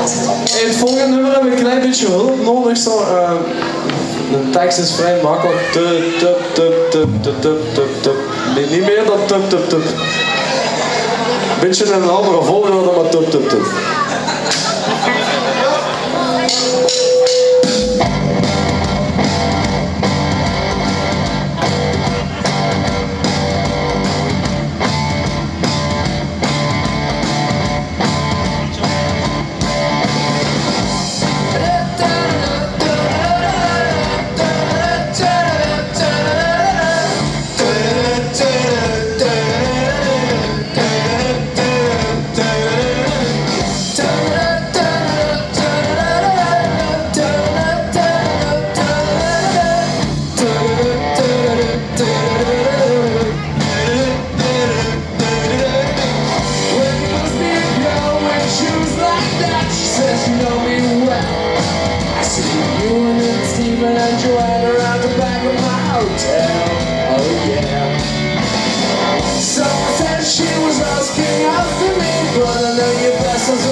In het volgende nummer hebben we een klein beetje hulp nodig. Zo, de tekst is vrij makkelijk. Nee, niet meer dan tup tup tup. Beetje in een andere volgorde, maar tup tup tup.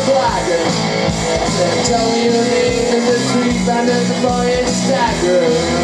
Tell me your name and the creep and the boy is staggered.